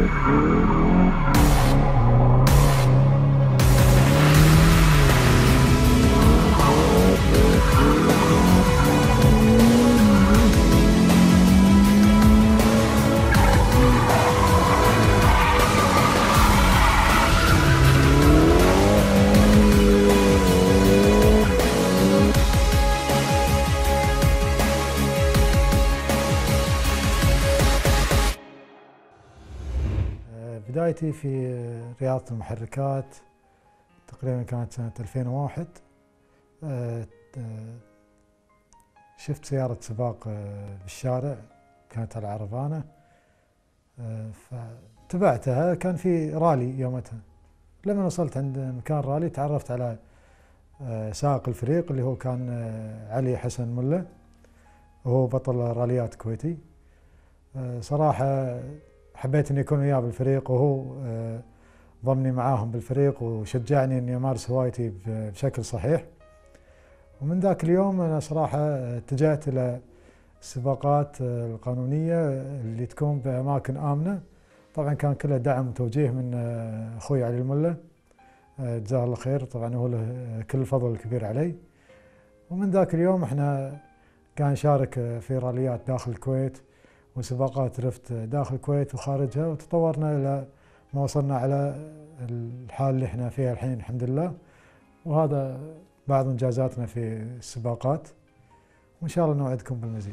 بدايتي في رياضة المحركات تقريبا كانت سنة 2001. شفت سيارة سباق بالشارع كانت على عربانة، فتبعتها. كان في رالي يومتها. لما وصلت عند مكان رالي تعرفت على سائق الفريق اللي هو كان علي حسن ملة، وهو بطل راليات كويتي. صراحة حبيت اني اكون وياه بالفريق، وهو ضمني معاهم بالفريق وشجعني اني امارس هوايتي بشكل صحيح. ومن ذاك اليوم انا صراحة اتجهت الى السباقات القانونية اللي تكون باماكن امنة. طبعا كان كله دعم وتوجيه من اخوي علي الملة، جزاه الله خير. طبعا هو له كل الفضل الكبير علي. ومن ذاك اليوم احنا كان نشارك في راليات داخل الكويت وسباقات درفت داخل الكويت وخارجها، وتطورنا الى ما وصلنا على الحال اللي احنا فيها الحين الحمد لله. وهذا بعض انجازاتنا في السباقات، وان شاء الله نوعدكم بالمزيد.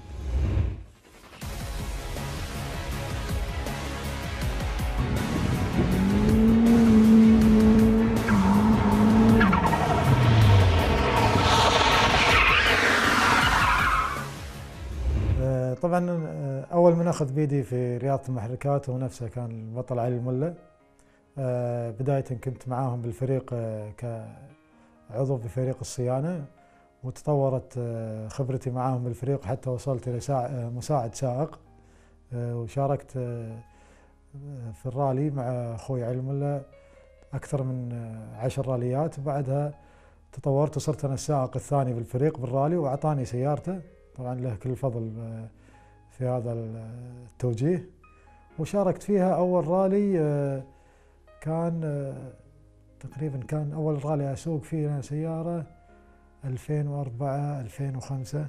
طبعا اول من اخذ بيدي في رياضه المحركات هو نفسه كان البطل علي الملة. بدايه كنت معاهم بالفريق كعضو بفريق الصيانه، وتطورت خبرتي معاهم بالفريق حتى وصلت الى مساعد سائق. وشاركت في الرالي مع اخوي علي الملة اكثر من 10 راليات، وبعدها تطورت وصرت انا السائق الثاني بالفريق بالرالي، واعطاني سيارته. طبعا له كل الفضل في هذا التوجيه. وشاركت فيها اول رالي كان تقريبا كان اول رالي اسوق فيه سياره 2004 2005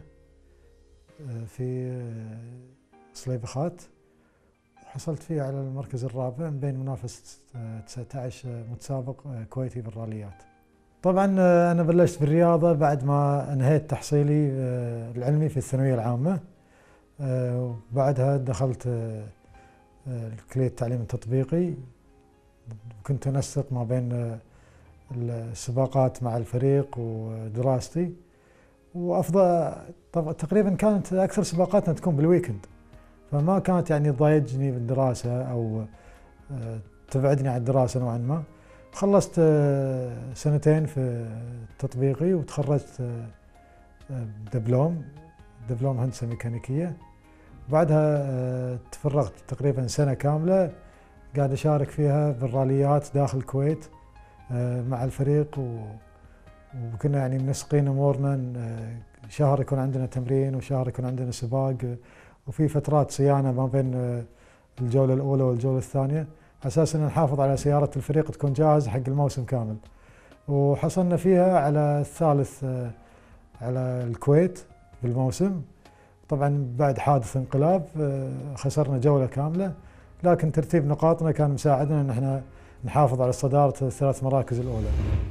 في صليبخات، وحصلت فيه على المركز الرابع من بين منافسه 19 متسابق كويتي بالراليات. طبعا انا بلشت بالرياضه بعد ما انهيت تحصيلي العلمي في الثانويه العامه. وبعدها دخلت كلية التعليم التطبيقي، كنت انسق ما بين السباقات مع الفريق ودراستي. وافضل تقريبا كانت اكثر سباقاتنا تكون بالويكند، فما كانت يعني تضايجني بالدراسه او تبعدني عن الدراسه نوعا ما. خلصت سنتين في التطبيقي وتخرجت دبلوم هندسة ميكانيكية. بعدها تفرغت تقريبا سنة كاملة قاعد أشارك فيها بالراليات داخل الكويت مع الفريق، وكنا يعني منسقين أمورنا. شهر يكون عندنا تمرين وشهر يكون عندنا سباق، وفي فترات صيانة ما بين الجولة الأولى والجولة الثانية، على أساس أن نحافظ على سيارة الفريق تكون جاهزة حق الموسم كامل. وحصلنا فيها على الثالث على الكويت بالموسم. طبعا بعد حادث انقلاب خسرنا جولة كاملة، لكن ترتيب نقاطنا كان مساعدنا ان احنا نحافظ على صدارة الثلاث مراكز الأولى.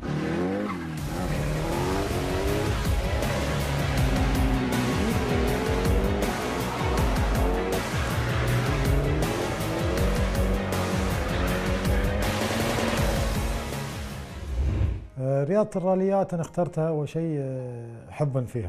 رياضة الراليات أنا اخترتها أول شيء حبا فيها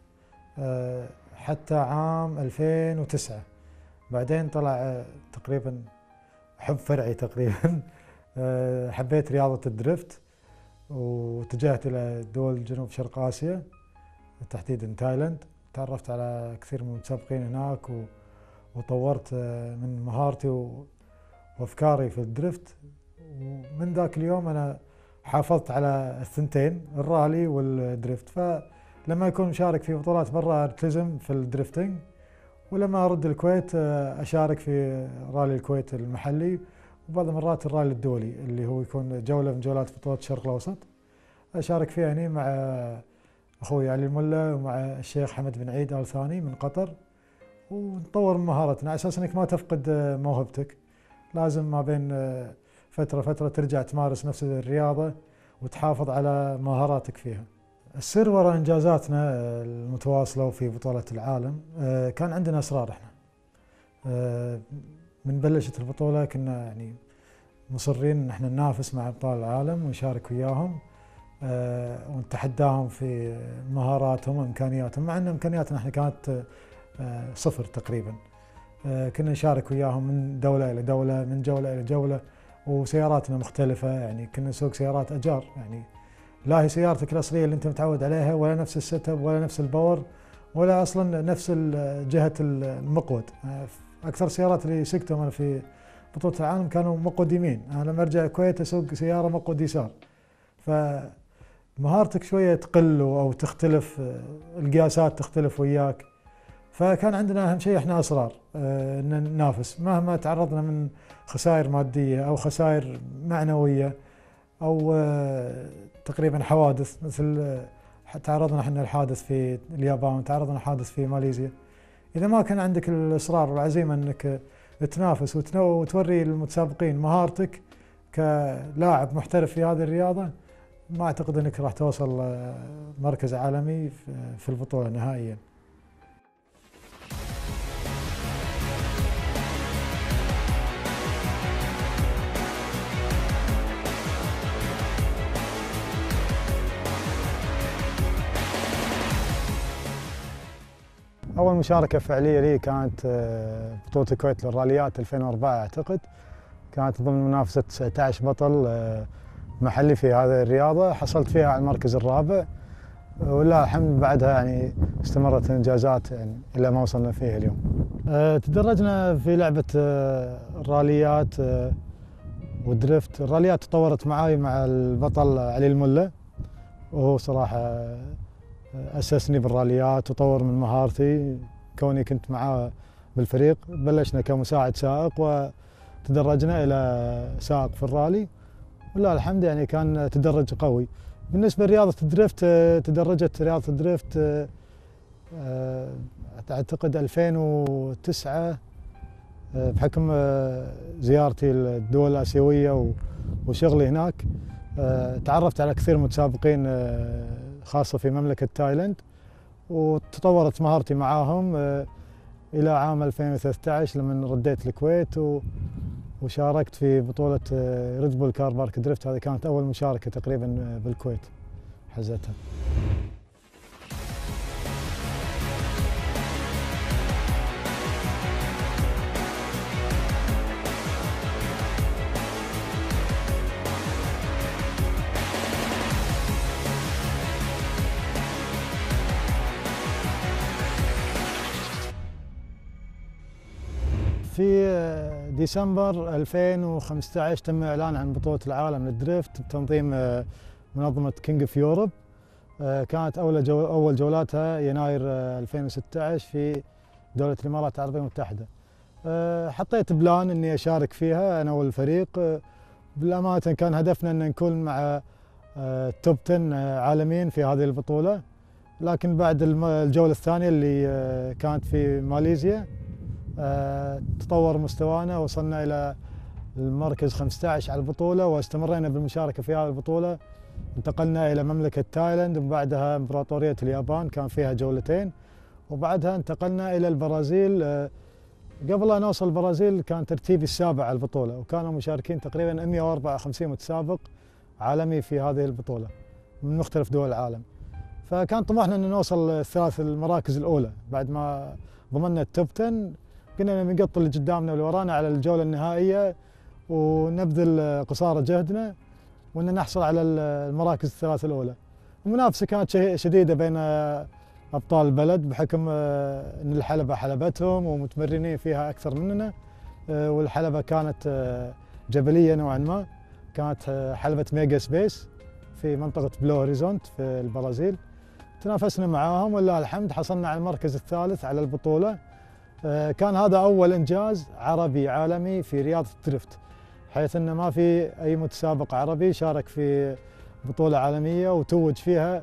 حتى عام 2009. بعدين طلع تقريبا حب فرعي تقريبا. حبيت رياضة الدريفت واتجهت إلى دول جنوب شرق آسيا، تحديدا تايلاند. تعرفت على كثير من المتسابقين هناك وطورت من مهارتي وأفكاري في الدريفت. ومن ذاك اليوم أنا حافظت على الثنتين، الرالي والدريفت. فلما أكون مشارك في بطولات برا ألتزم في الدريفتنج، ولما أرد الكويت أشارك في رالي الكويت المحلي وبعض المرات الرالي الدولي اللي هو يكون جولة من جولات بطولة الشرق الأوسط. أشارك فيها هنا مع أخوي علي الملا ومع الشيخ حمد بن عيد آل ثاني من قطر، ونطور من مهارتنا على أساس أنك ما تفقد موهبتك. لازم ما بين فترة ترجع تمارس نفس الرياضة وتحافظ على مهاراتك فيها. السر وراء إنجازاتنا المتواصلة وفي بطولة العالم كان عندنا إصرار. إحنا من بلشت البطولة كنا يعني مصرين إن إحنا ننافس مع أبطال العالم ونشارك وياهم ونتحداهم في مهاراتهم وإمكانياتهم، مع أن إمكانياتنا إحنا كانت صفر تقريبا. كنا نشارك وياهم من دولة إلى دولة، من جولة إلى جولة، وسياراتنا مختلفة. يعني كنا نسوق سيارات أجار، يعني لا هي سيارتك الأصلية اللي أنت متعود عليها، ولا نفس السيت اب، ولا نفس الباور، ولا أصلا نفس جهة المقود. أكثر السيارات اللي سقتهم أنا في بطولة العالم كانوا مقود يمين، أنا لما أرجع الكويت أسوق سيارة مقود يسار، فمهارتك شوية تقل أو تختلف، القياسات تختلف وياك. فكان عندنا أهم شيء إحنا إصرار إن ننافس مهما تعرضنا من خسائر مادية أو خسائر معنوية أو تقريبا حوادث، مثل تعرضنا احنا الحادث في اليابان، تعرضنا حادث في ماليزيا. إذا ما كان عندك الإصرار والعزيمة أنك تنافس وتوري المتسابقين مهارتك كلاعب محترف في هذه الرياضة، ما أعتقد أنك راح توصل مركز عالمي في البطولة نهائيا. أول مشاركة فعلية لي كانت بطولة الكويت للراليات 2004 أعتقد، كانت ضمن منافسة 19 بطل محلي في هذه الرياضة، حصلت فيها على المركز الرابع، ولله الحمد بعدها يعني استمرت الإنجازات يعني إلى ما وصلنا فيه اليوم. تدرجنا في لعبة الراليات والدريفت. الراليات تطورت معي مع البطل علي الملا، وهو صراحة أسسني بالراليات وطور من مهارتي، كوني كنت معاه بالفريق. بلشنا كمساعد سائق وتدرجنا إلى سائق في الرالي، ولله الحمد يعني كان تدرج قوي. بالنسبة لرياضة الدريفت، تدرجت رياضة الدريفت أعتقد 2009 بحكم زيارتي للدول الآسيوية وشغلي هناك. تعرفت على كثير متسابقين خاصة في مملكة تايلاند، وتطورت مهارتي معاهم إلى عام 2013 لما رديت الكويت وشاركت في بطولة ريد بول كار بارك دريفت. هذه كانت أول مشاركة تقريبا بالكويت حزتها. في ديسمبر 2015 تم إعلان عن بطولة العالم للدريفت بتنظيم منظمة كينج في يوروب. كانت أول جولاتها يناير 2016 في دولة الإمارات العربية المتحدة. حطيت بلان إني أشارك فيها أنا والفريق. بالأمانة كان هدفنا أن نكون مع توب 10 عالميا في هذه البطولة، لكن بعد الجولة الثانية اللي كانت في ماليزيا تطور مستوانا، وصلنا إلى المركز 15 على البطولة، واستمرينا بالمشاركة في هذه البطولة. انتقلنا إلى مملكة تايلاند، وبعدها إمبراطورية اليابان كان فيها جولتين، وبعدها انتقلنا إلى البرازيل. قبل أن نوصل البرازيل كان ترتيبي السابع على البطولة، وكانوا مشاركين تقريبا 154 متسابق عالمي في هذه البطولة من مختلف دول العالم. فكان طموحنا أن نوصل الثلاث المراكز الأولى. بعد ما ضمننا التوب 10 قلنا نقط اللي قدامنا واللي ورانا على الجولة النهائية، ونبذل قصارى جهدنا وأن نحصل على المراكز الثلاث الأولى. المنافسة كانت شديدة بين أبطال البلد بحكم أن الحلبة حلبتهم ومتمرنين فيها أكثر مننا، والحلبة كانت جبلية نوعا ما. كانت حلبة ميجا سبيس في منطقة بلو هوريزونت في البرازيل. تنافسنا معاهم ولله الحمد حصلنا على المركز الثالث على البطولة. كان هذا أول إنجاز عربي عالمي في رياضة الدريفت، بحيث أنه ما في أي متسابق عربي شارك في بطولة عالمية وتوج فيها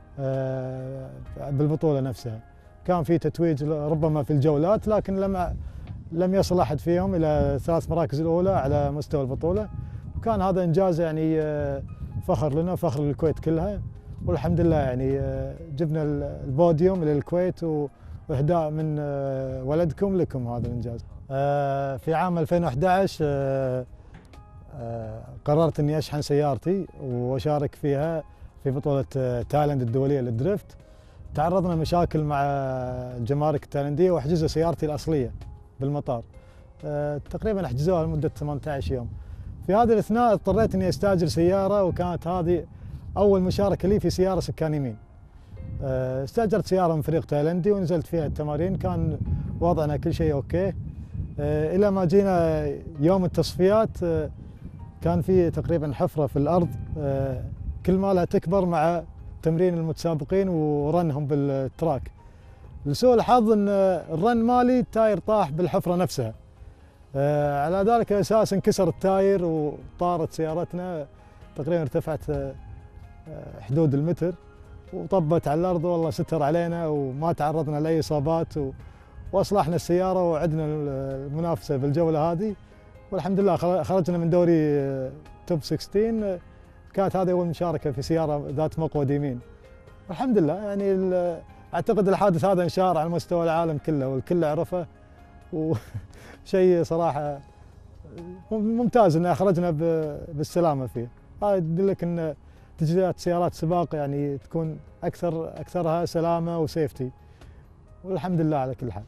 بالبطولة نفسها. كان في تتويج ربما في الجولات، لكن لم يصل أحد فيهم إلى 3 مراكز الأولى على مستوى البطولة. وكان هذا إنجاز يعني فخر لنا، فخر للكويت كلها، والحمد لله يعني جبنا البوديوم للكويت وإهداء من ولدكم لكم هذا الإنجاز. في عام 2011 قررت إني أشحن سيارتي وأشارك فيها في بطولة تايلاند الدولية للدريفت. تعرضنا مشاكل مع الجمارك التايلندية وحجزوا سيارتي الأصلية بالمطار. تقريبا حجزوها لمدة 18 يوم. في هذه الأثناء اضطريت إني أستأجر سيارة، وكانت هذه أول مشاركة لي في سيارة سكان يمين. استأجرت سيارة من فريق تايلندي ونزلت فيها التمارين، كان وضعنا كل شيء أوكي. إلى ما جينا يوم التصفيات كان في تقريبا حفرة في الأرض كل ما لها تكبر مع تمرين المتسابقين ورنهم بالتراك. لسوء الحظ ان الرن مالي التاير طاح بالحفرة نفسها. على ذلك الأساس انكسر التاير وطارت سيارتنا، تقريبا ارتفعت حدود المتر وطبت على الأرض. والله ستر علينا وما تعرضنا لأي إصابات، وأصلحنا السيارة وعدنا المنافسة بالجولة هذه، والحمد لله خرجنا من دوري توب 16. كانت هذه أول مشاركة في سيارة ذات مقود يمين، والحمد لله يعني أعتقد الحادث هذا انشار على مستوى العالم كله والكل عرفه، وشيء صراحة ممتاز أن خرجنا بالسلامة فيه. هذا يدلك أن تجهيزات سيارات سباق يعني تكون أكثرها سلامة وسيفتي، والحمد لله على كل حال.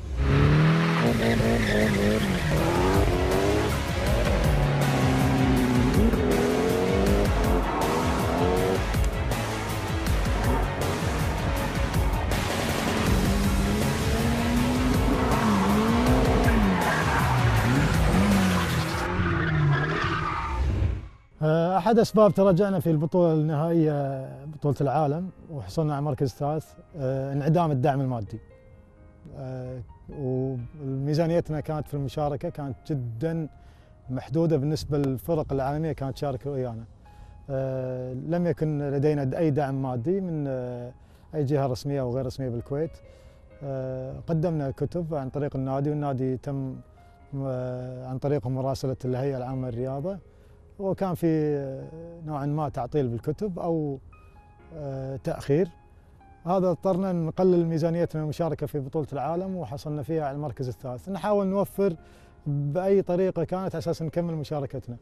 أحد أسباب تراجعنا في البطولة النهائية بطولة العالم وحصلنا على مركز ثالث انعدام الدعم المادي. وميزانيتنا كانت في المشاركة كانت جدا محدودة بالنسبة للفرق العالمية كانت تشارك ويانا. لم يكن لدينا أي دعم مادي من أي جهة رسمية أو غير رسمية بالكويت. قدمنا كتب عن طريق النادي، والنادي تم عن طريقهم مراسلة الهيئة العامة للرياضة، وكان في نوعا ما تعطيل بالكتب أو تأخير. هذا اضطرنا نقلل ميزانيتنا المشاركة في بطولة العالم وحصلنا فيها على المركز الثالث. نحاول نوفر بأي طريقة كانت على أساس نكمل مشاركتنا.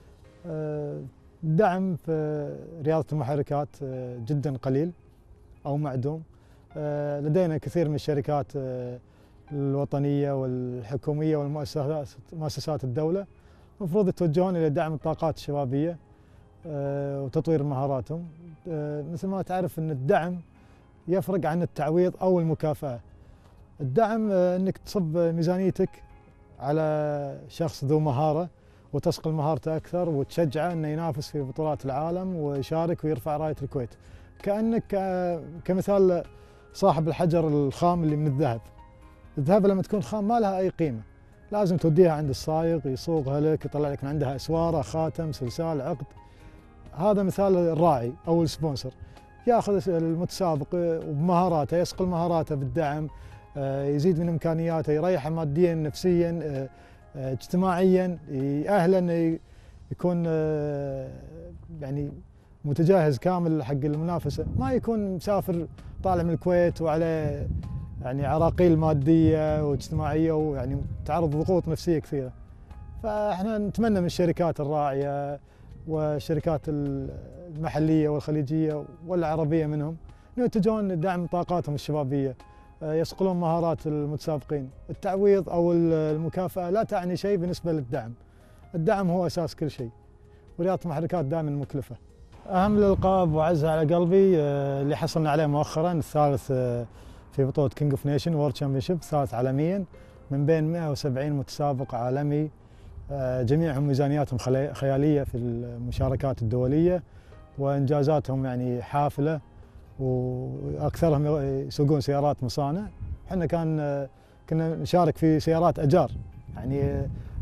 الدعم في رياضة المحركات جدا قليل أو معدوم. لدينا كثير من الشركات الوطنية والحكومية والمؤسسات الدولة المفروض يتوجهون إلى دعم الطاقات الشبابية وتطوير مهاراتهم. مثل ما تعرف أن الدعم يفرق عن التعويض أو المكافأة. الدعم أنك تصب ميزانيتك على شخص ذو مهارة وتصقل مهارته أكثر وتشجعه أنه ينافس في بطولات العالم ويشارك ويرفع راية الكويت، كأنك كمثال صاحب الحجر الخام اللي من الذهب. الذهب لما تكون خام ما لها أي قيمة، لازم توديها عند الصايغ يصوغها لك، يطلع لك من عندها أسوارة، خاتم، سلسال، عقد. هذا مثال الراعي أو السبونسر، ياخذ المتسابق وبمهاراته يصقل مهاراته بالدعم، يزيد من إمكانياته، يريحه ماديا نفسيا اجتماعيا، يأهله انه يكون يعني متجهز كامل حق المنافسة، ما يكون مسافر طالع من الكويت وعليه يعني عراقيل مادية واجتماعية ويعني تعرض لضغوط نفسية كثيرة. فاحنا نتمنى من الشركات الراعية والشركات المحلية والخليجية والعربية منهم انه يتجهون لدعم طاقاتهم الشبابية، يصقلون مهارات المتسابقين. التعويض او المكافأة لا تعني شيء بالنسبة للدعم. الدعم هو اساس كل شيء، ورياضة المحركات دائما مكلفة. اهم الالقاب واعزها على قلبي اللي حصلنا عليه مؤخرا الثالث في بطولة كينج اوف نيشن وورلد تشامبيونشيب، ثالث عالميا من بين 170 متسابق عالمي، جميعهم ميزانياتهم خيالية في المشاركات الدولية وإنجازاتهم يعني حافلة، وأكثرهم يسوقون سيارات مصانع. احنا كنا نشارك في سيارات أجار، يعني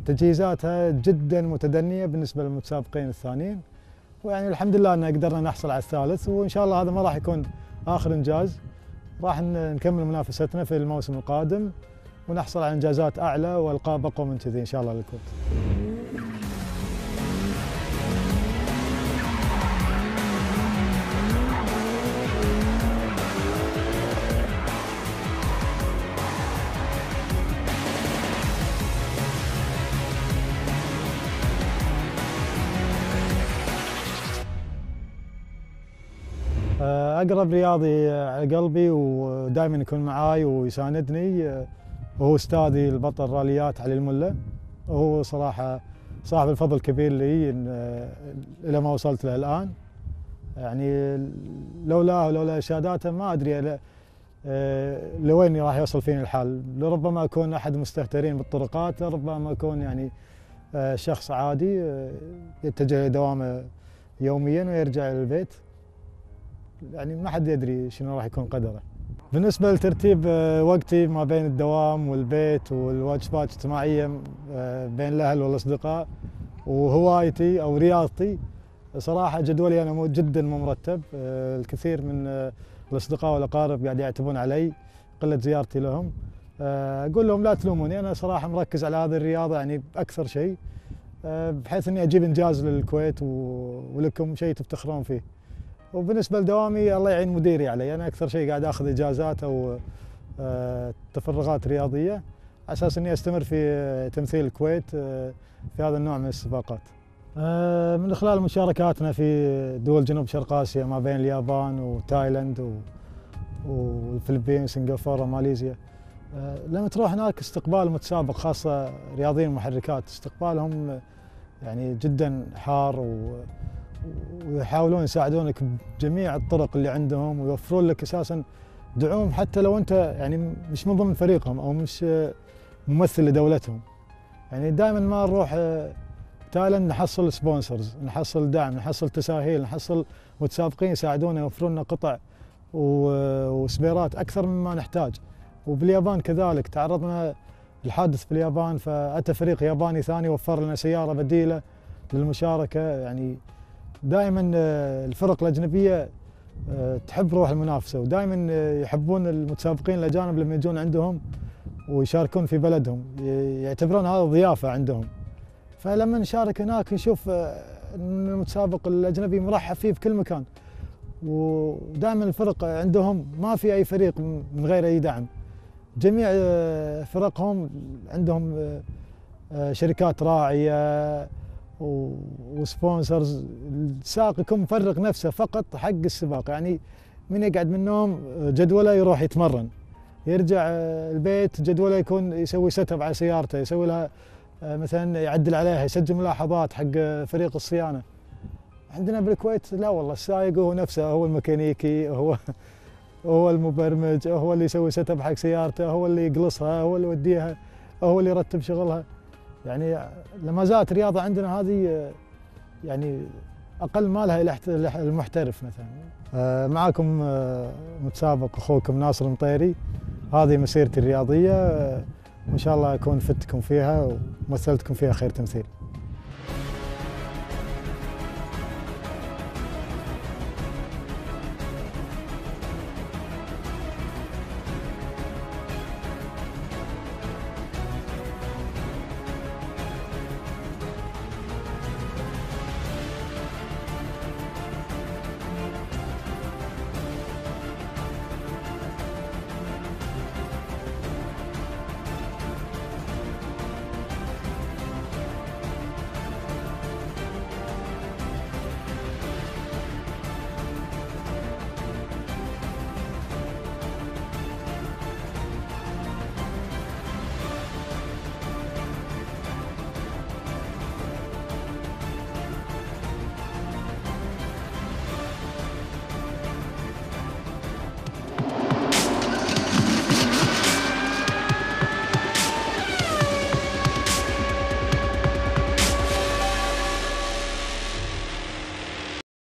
تجهيزاتها جدا متدنية بالنسبة للمتسابقين الثانيين، ويعني الحمد لله ان قدرنا نحصل على الثالث، وان شاء الله هذا ما راح يكون اخر انجاز، راح نكمل منافستنا في الموسم القادم ونحصل على انجازات اعلى والقاب اقوى من كذي ان شاء الله للكوت. أقرب رياضي على قلبي ودائما يكون معاي ويساندني وهو أستاذي البطل راليات علي الملا، وهو صراحة صاحب الفضل الكبير لي إلى ما وصلت له الآن. يعني لولاه ولولا إرشاداته ما أدري لوين راح يوصل فيني الحال. لربما أكون أحد المستهترين بالطرقات، لربما أكون يعني شخص عادي يتجه لدوامه يوميا ويرجع إلى البيت. يعني ما حد يدري شنو راح يكون قدره. بالنسبة لترتيب وقتي ما بين الدوام والبيت والواجبات الاجتماعية بين الأهل والأصدقاء وهوايتي أو رياضتي، صراحة جدولي أنا جدا مو مرتب. الكثير من الأصدقاء والأقارب قاعد يعتبون علي قلة زيارتي لهم. أقول لهم لا تلوموني، أنا صراحة مركز على هذه الرياضة يعني أكثر شيء، بحيث إني أجيب إنجاز للكويت ولكم شيء تفتخرون فيه. وبالنسبة لدوامي الله يعين مديري علي، أنا أكثر شيء قاعد أخذ إجازات أو تفرغات رياضية على أساس إني أستمر في تمثيل الكويت في هذا النوع من السباقات. من خلال مشاركاتنا في دول جنوب شرق آسيا ما بين اليابان وتايلاند والفلبين وسنغافورة وماليزيا، لما تروح هناك استقبال المتسابق خاصة رياضيين المحركات استقبالهم يعني جدا حار، ويحاولون يساعدونك بجميع الطرق اللي عندهم ويوفرون لك اساسا دعوم حتى لو انت يعني مش من ضمن فريقهم او مش ممثل لدولتهم. يعني دائما ما نروح تايلاند نحصل سبونسرز، نحصل دعم، نحصل تساهيل، نحصل متسابقين يساعدونا يوفرون لنا قطع وسبيرات اكثر مما نحتاج. وباليابان كذلك تعرضنا للحادث في اليابان، فاتى فريق ياباني ثاني وفر لنا سيارة بديلة للمشاركة. يعني دائما الفرق الأجنبية تحب روح المنافسة، ودائما يحبون المتسابقين الأجانب لما يجون عندهم ويشاركون في بلدهم، يعتبرون هذا ضيافة عندهم. فلما نشارك هناك نشوف أن المتسابق الأجنبي مرحب فيه في كل مكان، ودائما الفرق عندهم ما في أي فريق من غير أي دعم. جميع فرقهم عندهم شركات راعية وسبونسرز، السائق يكون مفرغ نفسه فقط حق السباق. يعني من يقعد من النوم جدوله يروح يتمرن، يرجع البيت جدوله يكون يسوي سيت اب على سيارته، يسوي لها مثلا يعدل عليها، يسجل ملاحظات حق فريق الصيانه. عندنا بالكويت لا والله، السائق هو نفسه، هو الميكانيكي، هو المبرمج، هو اللي يسوي سيت اب حق سيارته، هو اللي يقلصها، هو اللي يوديها، هو اللي يرتب شغلها. يعني لما زالت الرياضة عندنا هذه يعني أقل ما لها المحترف مثلا. معكم متسابق أخوكم ناصر المطيري، هذه مسيرتي الرياضية، وإن شاء الله أكون فتكم فيها ومثلتكم فيها خير تمثيل.